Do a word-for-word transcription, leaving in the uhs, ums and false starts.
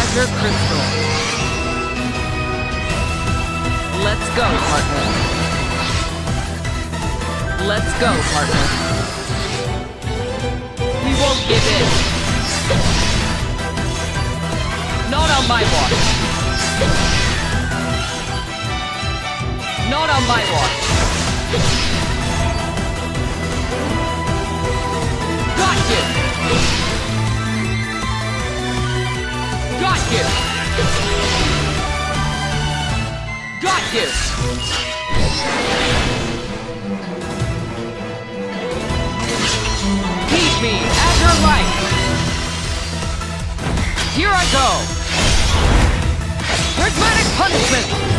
treasure crystal. Let's go, partner. Let's go, partner. We won't give in. Not on my watch. Not on my watch. Got you! Got you! Got you! Keep me at your light! Here I go! Prismatic punishment!